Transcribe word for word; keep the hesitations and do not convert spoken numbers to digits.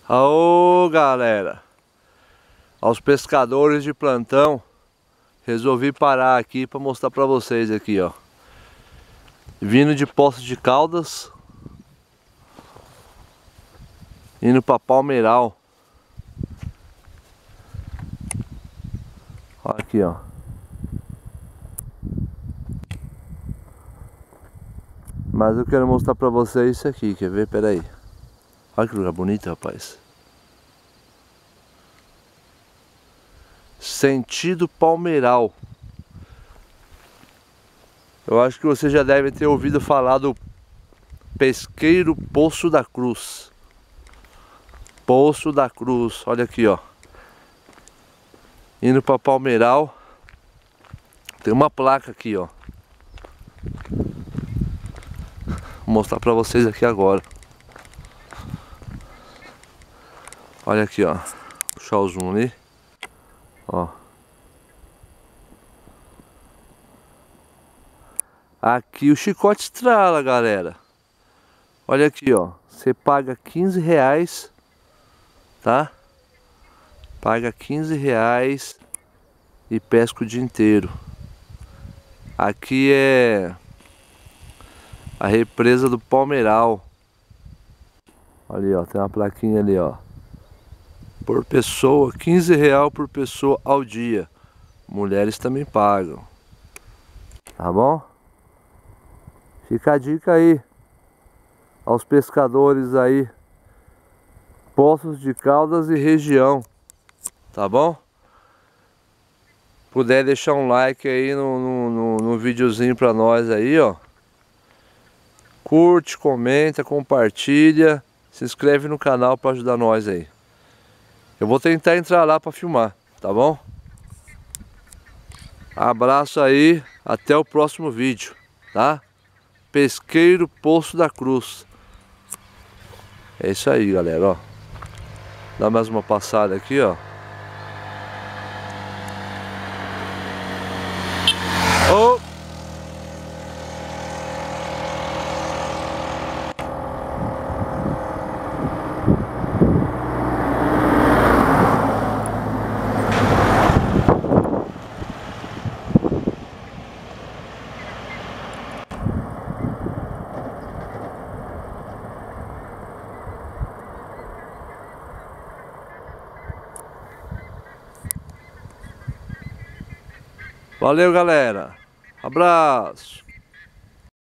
Aô, galera, aos pescadores de plantão, resolvi parar aqui para mostrar para vocês aqui, ó. Vindo de Poços de Caldas, indo para Palmeiral. Olha aqui, ó. Mas eu quero mostrar para vocês isso aqui, quer ver? Pera aí. Olha que lugar bonito, rapaz. Sentido Palmeiral. Eu acho que você já deve ter ouvido falar do Pesqueiro Poço da Cruz. Poço da Cruz, olha aqui, ó. Indo para Palmeiral. Tem uma placa aqui, ó. Vou mostrar para vocês aqui agora. Olha aqui, ó. Puxar o zoom ali. Ó. Aqui o chicote estrala, galera. Olha aqui, ó. Você paga quinze reais, tá? Paga quinze reais e pesca o dia inteiro. Aqui é a represa do Palmeiral. Ali, ó. Tem uma plaquinha ali, ó. Por pessoa, quinze reais por pessoa ao dia. Mulheres também pagam. Tá bom? Fica a dica aí aos pescadores aí, Poços de Caldas e região, tá bom? Puder deixar um like aí no, no, no, no videozinho pra nós aí, ó. Curte, comenta, compartilha, se inscreve no canal pra ajudar nós aí. Eu vou tentar entrar lá pra filmar, tá bom? Abraço aí, até o próximo vídeo, tá? Pesqueiro Poço da Cruz. É isso aí, galera, ó. Dá mais uma passada aqui, ó. Oh! Valeu, galera. Abraço.